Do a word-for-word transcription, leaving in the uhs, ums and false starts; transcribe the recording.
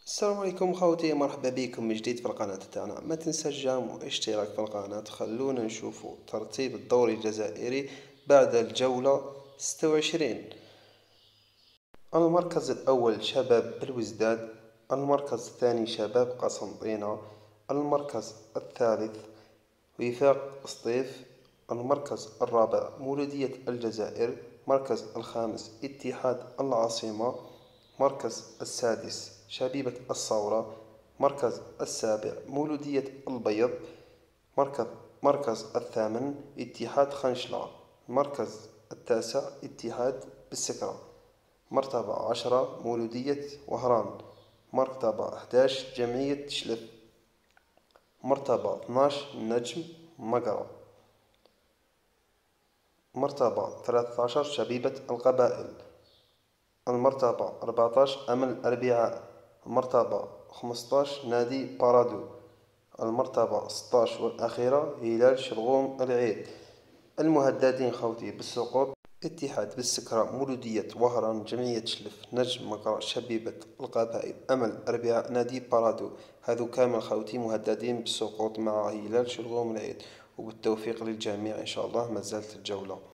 السلام عليكم خوتي، مرحبا بكم من جديد في القناة تاعنا. ما تنسى الجام والاشتراك في القناة. خلونا نشوفوا ترتيب الدوري الجزائري بعد الجولة ستة وعشرين. المركز الأول شباب بلوزداد، المركز الثاني شباب قسنطينة، المركز الثالث وفاق سطيف، المركز الرابع مولودية الجزائر، المركز الخامس اتحاد العاصمة، مركز السادس شبيبة الثورة، مركز السابع مولودية البيض، مركز مركز الثامن اتحاد خنشلة، المركز التاسع اتحاد بالسكرة، مرتبة عشرة مولودية وهران، مرتبة أحد عشر جمعية تشلف، مرتبة اثناش نجم مقرة، مرتبة ثلاثة عشر شبيبة القبائل، المرتبة أربعتاش أمل الأربعاء، المرتبة خمسطاش نادي بارادو، المرتبة ستاش والأخيرة هلال شلغوم العيد. المهددين خوتي بالسقوط: اتحاد بالسكرة، مولودية وهران، جمعية شلف، نجم مقرة، شبيبة القبائل، أمل الأربعاء، نادي بارادو. هذو كامل خوتي مهددين بالسقوط مع هلال شلغوم العيد. وبالتوفيق للجميع إن شاء الله. ما زالت الجولة